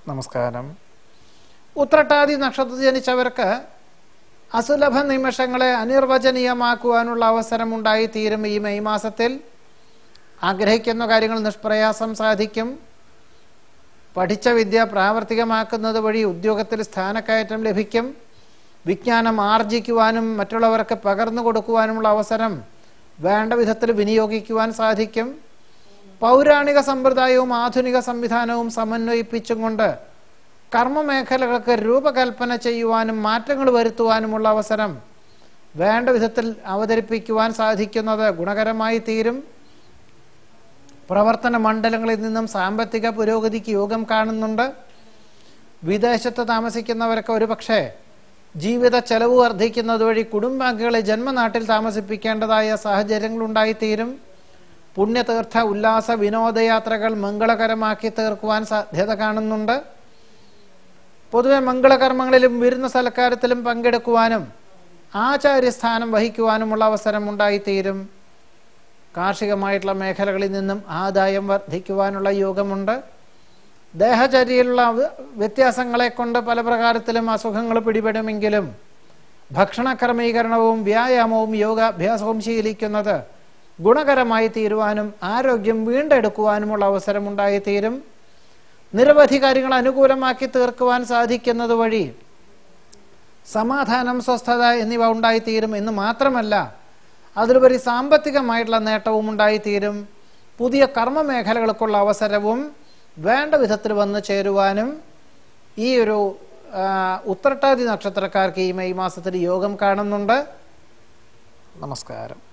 നമസ്കാരം. ഉത്രട്ടാതി നക്ഷത്രത്തിൽ ജനിച്ചവർക്ക് അസുലഭ നിമിഷങ്ങളെ അനിർവചനീയമാക്കുവാനുള്ള അവസരം ഉണ്ടായിത്തീരും. ഈ മെയ് മാസത്തിൽ ആഗ്രഹിക്കുന്ന കാര്യങ്ങൾ നിഷ്പ്രയാസം സാധിക്കും. പഠിച്ച വിദ്യ പ്രാവർത്തികമാക്കുന്നത് വഴി ഉദ്യോഗത്തിൽ സ്ഥാനക്കയറ്റം ലഭിക്കും. വിജ്ഞാനം ആർജിക്കുവാനും മറ്റുള്ളവർക്ക് പകർന്നു കൊടുക്കുവാനുമുള്ള അവസരം വേണ്ട വിധത്തിൽ വിനിയോഗിക്കുവാൻ സാധിക്കും. പൗരാണിക സമ്പ്രദായവും ആധുനിക സംവിധാനവും സമന്വയിപ്പിച്ചും കൊണ്ട് കർമ്മമേഖലകൾക്ക് രൂപകൽപ്പന ചെയ്യുവാനും മാറ്റങ്ങൾ വരുത്തുവാനുമുള്ള അവസരം വേണ്ട വിധത്തിൽ അവതരിപ്പിക്കുവാൻ സാധിക്കുന്നത് ഗുണകരമായി തീരും. പ്രവർത്തന മണ്ഡലങ്ങളിൽ നിന്നും സാമ്പത്തിക പുരോഗതിക്ക് യോഗം കാണുന്നുണ്ട്. വിദേശത്ത് താമസിക്കുന്നവർക്ക് ഒരുപക്ഷെ ജീവിത ചെലവ് വർദ്ധിക്കുന്നത് വഴി കുടുംബാംഗങ്ങളെ ജന്മനാട്ടിൽ താമസിപ്പിക്കേണ്ടതായ സാഹചര്യങ്ങളുണ്ടായിത്തീരും. പുണ്യതീർത്ഥ ഉല്ലാസ വിനോദയാത്രകൾ മംഗളകരമാക്കി തീർക്കുവാൻ സാധ്യത കാണുന്നുണ്ട്. പൊതുവെ മംഗളകർമ്മങ്ങളിലും വിരുന്ന സൽക്കാരത്തിലും പങ്കെടുക്കുവാനും ആചാര്യസ്ഥാനം വഹിക്കുവാനുമുള്ള അവസരം ഉണ്ടായിത്തീരും. കാർഷികമായിട്ടുള്ള മേഖലകളിൽ നിന്നും ആദായം വർദ്ധിക്കുവാനുള്ള യോഗമുണ്ട്. ദേഹചര്യയിലുള്ള വ്യത്യാസങ്ങളെ കൊണ്ട് പല പ്രകാരത്തിലും അസുഖങ്ങൾ പിടിപെടുമെങ്കിലും ഭക്ഷണ ക്രമീകരണവും വ്യായാമവും യോഗാഭ്യാസവും ശീലിക്കുന്നത് ഗുണകരമായി തീരുവാനും ആരോഗ്യം വീണ്ടെടുക്കുവാനുമുള്ള അവസരം ഉണ്ടായിത്തീരും. നിരവധി കാര്യങ്ങൾ അനുകൂലമാക്കി തീർക്കുവാൻ സാധിക്കുന്നത് വഴി സമാധാനം, സ്വസ്ഥത എന്നിവ ഉണ്ടായിത്തീരും എന്ന് മാത്രമല്ല അതിലുപരി സാമ്പത്തികമായിട്ടുള്ള നേട്ടവും ഉണ്ടായിത്തീരും. പുതിയ കർമ്മ മേഖലകൾക്കുള്ള അവസരവും വേണ്ട വിധത്തിൽ വന്നു ചേരുവാനും ഈ ഒരു ഉത്രട്ടാതി നക്ഷത്രക്കാർക്ക് ഈ മെയ് മാസത്തിൽ യോഗം കാണുന്നുണ്ട്. നമസ്കാരം.